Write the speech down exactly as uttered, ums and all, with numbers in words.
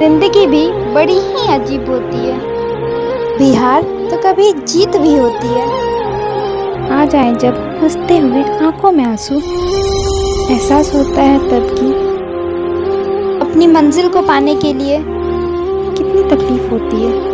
जिंदगी भी बड़ी ही अजीब होती है। भी हार तो कभी जीत भी होती है। आ जाए जब हंसते हुए आंखों में आंसू, एहसास होता है तब कि अपनी मंजिल को पाने के लिए कितनी तकलीफ होती है।